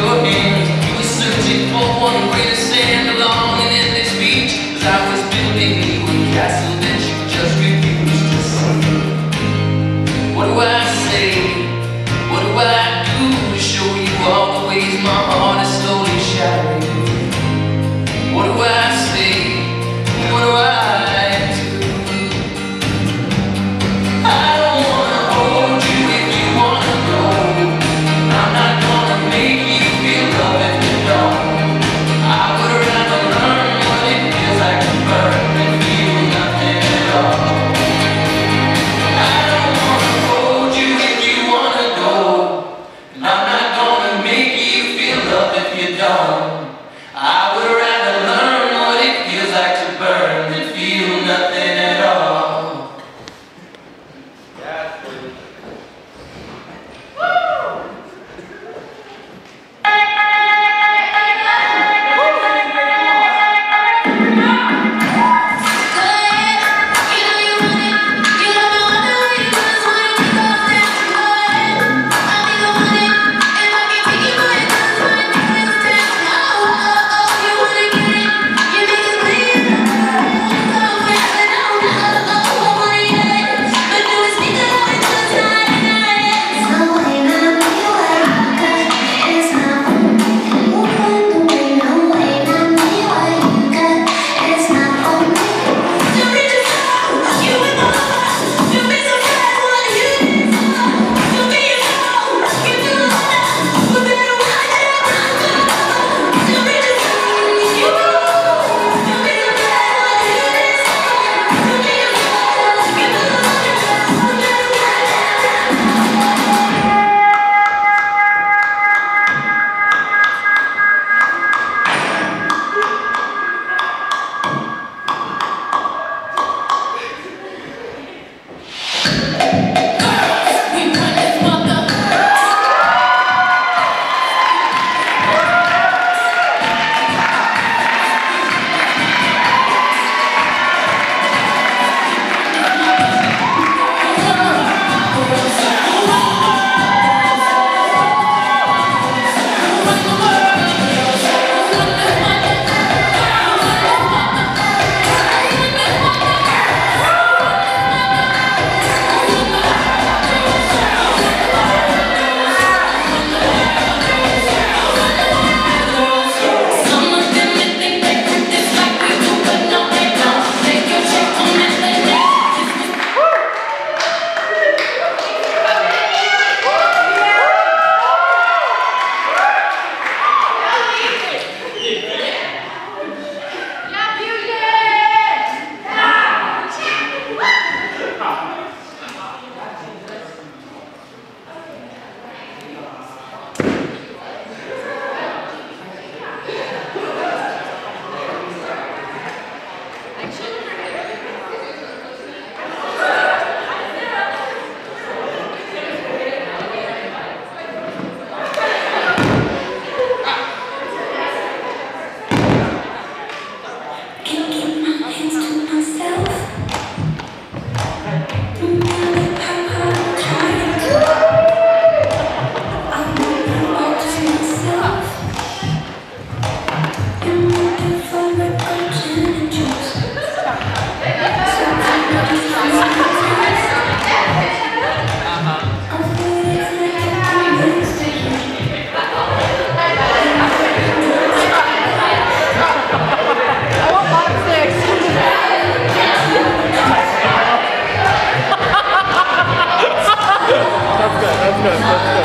your hands. You were searching for one grain of sand along an endless beach, as I was building you a castle that you just refused to see. What do I say? What do I do to show you all the ways my heart is slowly shattering? What do I say? What do I do? I don't wanna hold you if you wanna go. I'm not gonna make you feel love if you don't. I would rather learn what it feels like to burn than feel nothing at all. I don't wanna hold you if you wanna go. I'm not gonna make you feel love if you don't. I would rather learn what it feels like to burn than feel nothing at all. That's good.